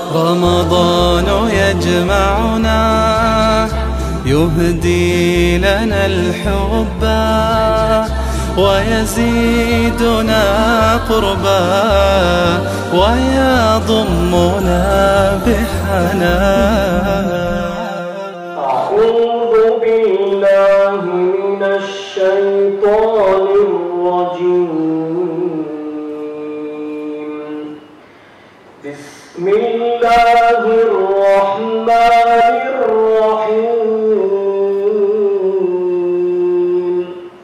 رمضان يجمعنا يهدي لنا الحب ويزيدنا قربا ويضمنا بحنان. أعوذ بالله من الشيطان الرجيم. بسم الله الرحمن الرحيم.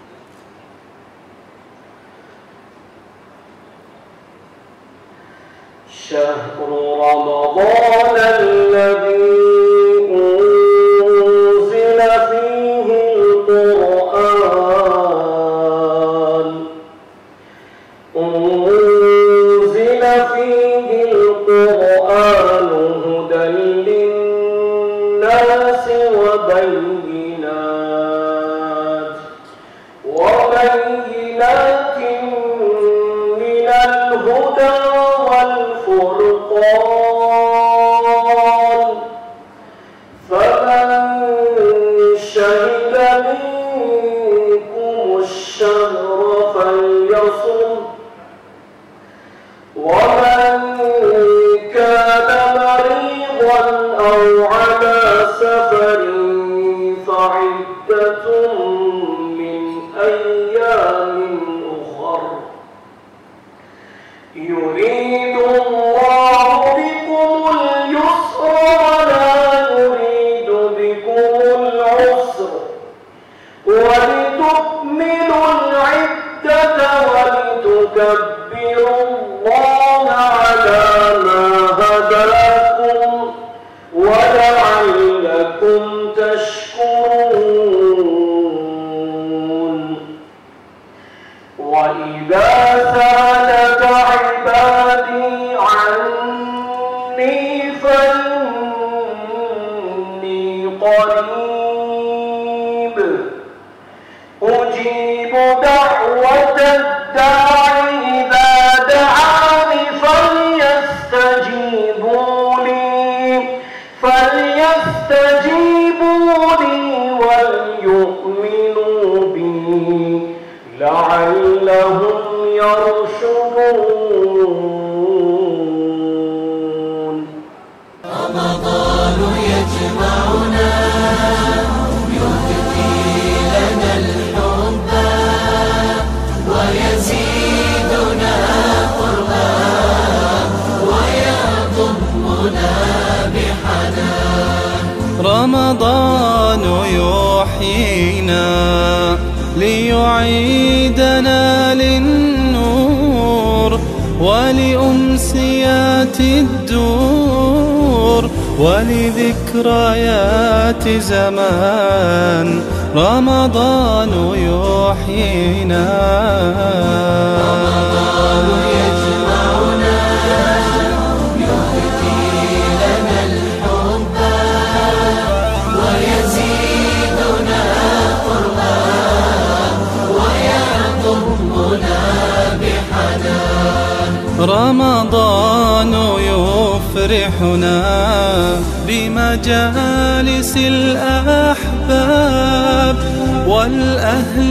شهر رمضان الذي أنزل فيه القرآن هدى للناس وبينات من الهدى والفرقان، فمن شهد منكم الشهر فليصم، ومن كان مريضا أو على سفر فعدة من أيام أخر، يريد الله بكم اليسر ولا يريد بكم العسر، ولتكملوا العدة ولتكبروا الله على ما هداكم ولعلكم تشكرون. وإذا سألك عبادي عني فإني قريب أجيب دعوة الداع إذا دعاني فليستجيبوا لي وليؤمنوا بي لعلهم يرشدون. رمضان يجمعنا يهدي لنا الحب ويزيدنا قربا ويضمنا بحنان. رمضان يحيينا ليعيدنا للنور ولأمسيات الدور ولذكريات زمان. رمضان يحيينا. رمضان يجمعنا يهدي لنا الحب ويزيدنا قربا ويضمنا بحنان. رمضان يفرحنا بمجالس الأحباب والأهل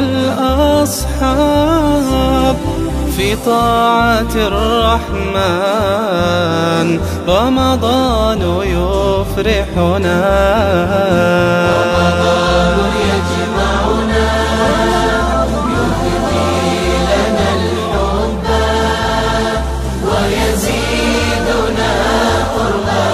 والأصحاب في طاعة الرحمن. رمضان يفرحنا. رمضان يجمعنا يهدي لنا الحب ويزيدنا قربا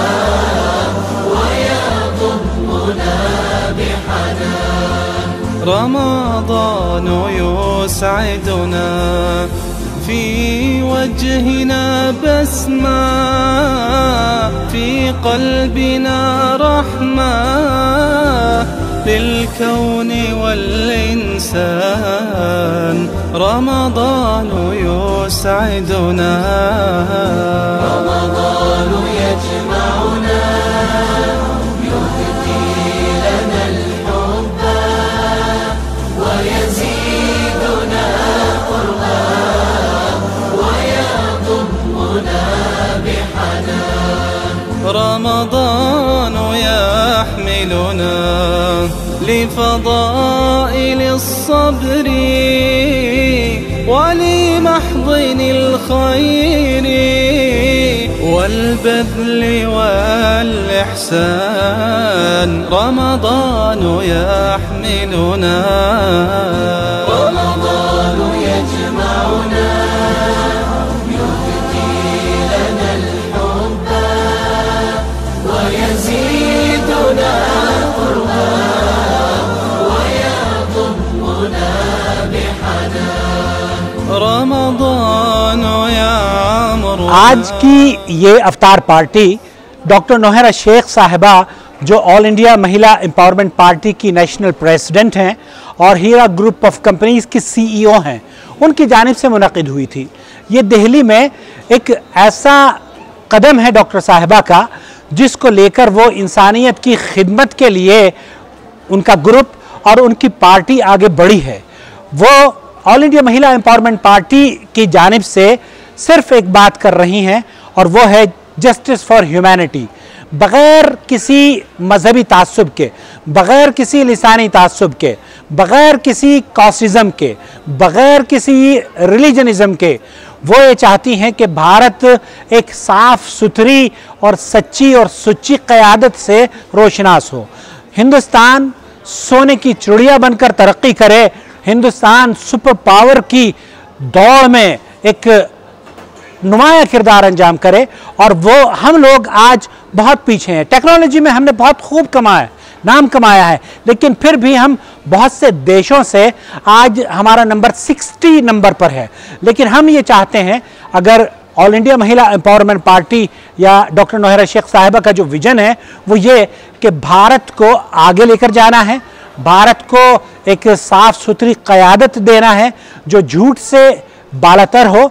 ويضمنا بحنان. رمضان يسعدنا في وجهنا بسمة في قلبنا رحمة للكون والإنسان. رمضان يسعدنا. رمضان يجمعنا يهدي لنا الحب ويزيدنا قربا ويضمنا بحنان. يحملنا لفضائل الصبر ولمحض الخير والبذل والإحسان. رمضان يحملنا، رمضان يجمعنا، يهدي لنا الحب ويزيدنا قربا ويضمنا بحنان. رمضان يعمر. आज की ये अफ्तार पार्टी डॉक्टर नौहरा शेख साहिबा जो ऑल इंडिया महिला एम्पावरमेंट पार्टी की नेशनल प्रेसिडेंट हैं और हीरा ग्रुप ऑफ कंपनीज़ की CEO हैं, उनकी जानिब से मुनक़िद हुई थी। ये दिल्ली में एक ऐसा कदम है डॉक्टर साहिबा का जिसको लेकर वो इंसानियत की खिदमत के लिए उनका ग्रुप और उनकी पार्टी आगे बढ़ी है। वो ऑल इंडिया महिला एम्पावरमेंट पार्टी की जानिब से सिर्फ एक बात कर रही हैं और वो है जस्टिस फॉर ह्यूमैनिटी। बग़ैर किसी मजहबी तासुब के, बग़ैर किसी लिसानी तासुब के, बग़ैर किसी कॉसिज़म के, बग़ैर किसी रिलीजनिज़म के, वो ये चाहती हैं कि भारत एक साफ़ सुथरी और सच्ची और सुच्ची क़यादत से रोशनास हो। हिंदुस्तान सोने की चिड़िया बनकर तरक्की करे, हिंदुस्तान सुपर पावर की दौड़ में एक नुमाया किरदार अंजाम करे। और वो हम लोग आज बहुत पीछे हैं। टेक्नोलॉजी में हमने बहुत खूब नाम कमाया है, लेकिन फिर भी हम बहुत से देशों से आज हमारा नंबर 60 नंबर पर है। लेकिन हम ये चाहते हैं, अगर ऑल इंडिया महिला एम्पावरमेंट पार्टी या डॉक्टर नौहरा शेख साहिबा का जो विजन है वो ये कि भारत को आगे लेकर जाना है, भारत को एक साफ़ सुथरी क़यादत देना है जो झूठ से बालातर हो,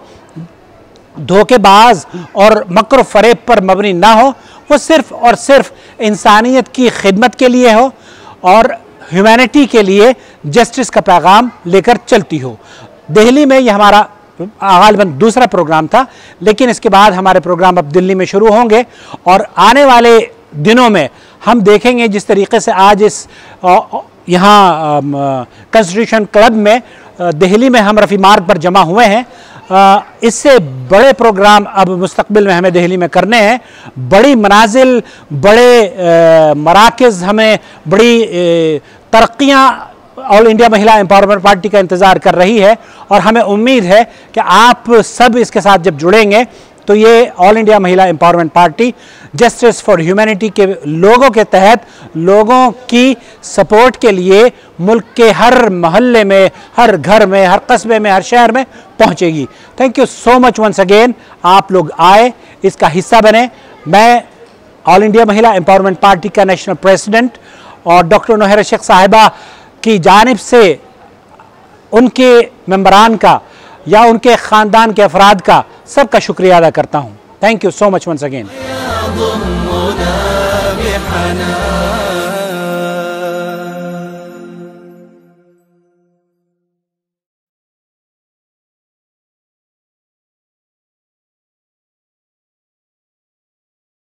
धोखेबाज और मकर फ़रेब पर मबनी ना हो, वो सिर्फ़ और सिर्फ इंसानियत की खिदमत के लिए हो और ह्यूमैनिटी के लिए जस्टिस का पैगाम लेकर चलती हो। दिल्ली में ये हमारा गालिबन दूसरा प्रोग्राम था, लेकिन इसके बाद हमारे प्रोग्राम अब दिल्ली में शुरू होंगे और आने वाले दिनों में हम देखेंगे जिस तरीके से आज इस यहाँ कॉन्स्टिट्यूशन क्लब में दिल्ली में हम रफ़ी मार्ग पर जमा हुए हैं, इससे बड़े प्रोग्राम अब मुस्तकबिल में हमें दिल्ली में करने हैं। बड़ी मनाजिल, बड़े मराकज़, हमें बड़ी तरक्कियाँ ऑल इंडिया महिला एम्पावरमेंट पार्टी का इंतज़ार कर रही है और हमें उम्मीद है कि आप सब इसके साथ जब जुड़ेंगे तो ये ऑल इंडिया महिला empowerment party justice for humanity के लोगों के तहत लोगों की सपोर्ट के लिए मुल्क के हर मोहल्ले में, हर घर में, हर कस्बे में, हर शहर में पहुंचेगी। Thank you so much once again. आप लोग आए, इसका हिस्सा बने। मैं ऑल इंडिया महिला एम्पावरमेंट पार्टी का नेशनल प्रेसिडेंट और डॉक्टर नौहरा शेख साहिबा की जानिब से उनके मेंबरान का या उनके ख़ानदान के अफराद का सबका शुक्रिया अदा करता हूँ। Thank you so much once again.